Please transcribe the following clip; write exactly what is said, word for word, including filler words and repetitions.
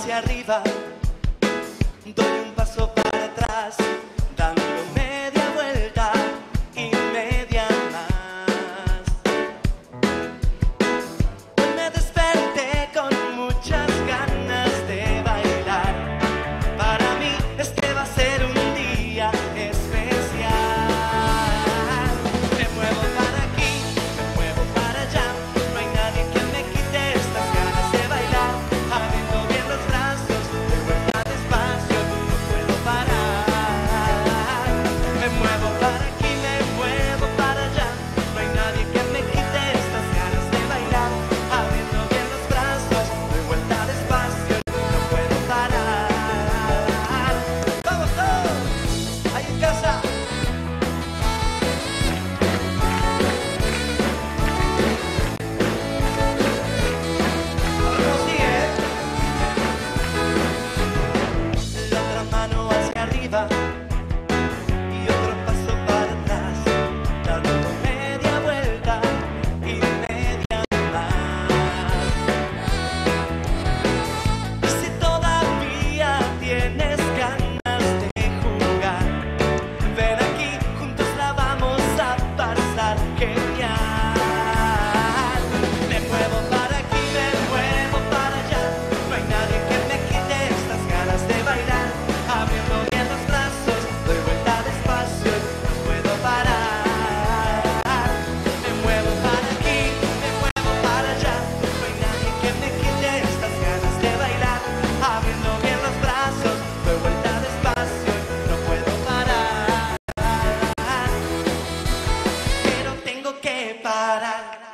hacia arriba, doy un paso para atrás, dando media vuelta y media más. Hoy me desperté con muchas ganas de bailar. Para mí este va a ser un día especial. Me muevo para aquí, me muevo para allá, no hay nadie que me quite estas ganas de bailar. Abriendo bien los brazos, de vuelta despacio, no puedo parar. Me muevo para aquí, me muevo para allá, no hay nadie que me quite estas ganas de bailar. Abriendo bien los brazos, de vuelta despacio, no puedo parar. ¡Vamos todos! ¡Ahí en casa! Ahora sigue. La otra mano hacia arriba y otro paso para atrás, dando media vuelta y media más. Y si todavía tienes ganas de jugar, ven aquí, juntos la vamos a pasar genial. Me muevo para aquí, me muevo para allá, no hay nadie que me quite estas ganas de bailar. Abriendo bien los brazos, doy vuelta despacio, no puedo parar. Me muevo para aquí, me muevo para allá, no hay nadie que me quite estas ganas de bailar. Abriendo bien los brazos, doy vuelta despacio, no puedo parar. Pero tengo que parar.